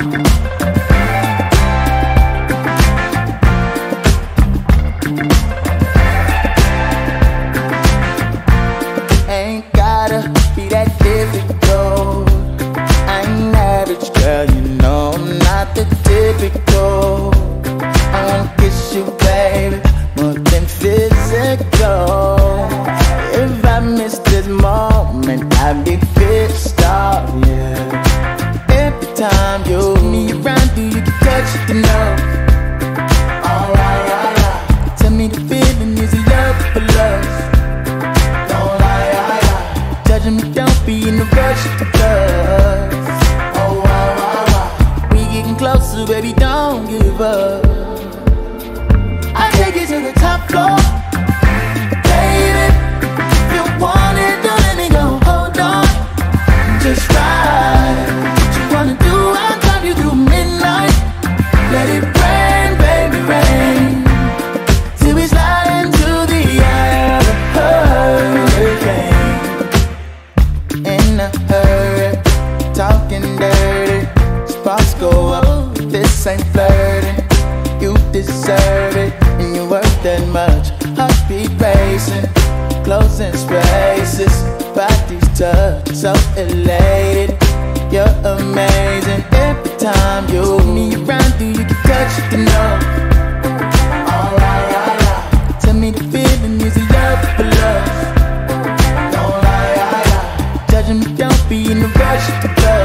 Ain't gotta be that difficult. I ain't average, girl, you know I'm not the typical. I wanna kiss you, baby, more than physical. If I miss this moment, I'd be pissed off, yeah. Every time you see me around, do you get touched enough? Alright, alright. Tell me the feeling, is it love for love? Don't lie, judging me, don't be in a rush to love. Oh, wow. We getting closer, baby, don't give up. I'll take you to the top floor. Baby, if you want it, don't let me go. Hold on, just ride. What you wanna do, I'll drive you through midnight. Let it rain, baby, rain, till we slide into the eye of a hurricane. In a hurry, talking dirty, sparks go up, this ain't flirting. You deserve it, and you're worth that much. Heartbeat racing, closing spaces, bodies touch, so elated. You're amazing. Every time you see me around, do you get touched enough? Alright, alright. Tell me the feeling, is it love for love? Don't lie, judging me, don't be in a rush to go.